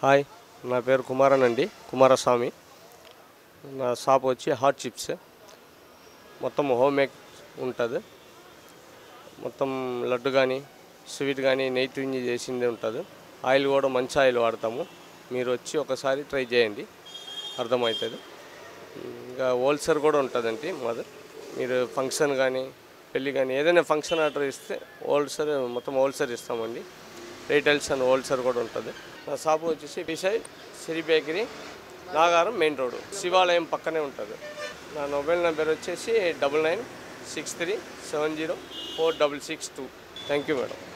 Hi, నా పేరు కుమారన్ అండి, కుమారస్వామి. నా షాప్ వచ్చి హాట్ చిప్స్. మొత్తం హోమ్ మేక్ ఉంటుంది. మొత్తం లడ్డు కానీ స్వీట్ కానీ నెయ్యితో చేసిందే ఉంటుంది. ఆయిల్ కూడా మంచి ఆయిల్ వాడతాము. మీరు వచ్చి ఒకసారి ట్రై చేయండి, అర్థమవుతుంది. ఇంకా హోల్సేల్ కూడా ఉంటుందండి మాది. మీరు ఫంక్షన్ కానీ పెళ్ళి కానీ ఏదైనా ఫంక్షన్ ఆర్డర్ ఇస్తే మొత్తం హోల్సేల్ ఇస్తామండి. రీటైల్స్ అండ్ హోల్సేల్ కూడా ఉంటుంది. నా షాపు వచ్చేసి beside Siri bakery, Nagaram main road, శివాలయం పక్కనే ఉంటుంది. నా మొబైల్ నెంబర్ వచ్చేసి 9963704662. Thank you madam.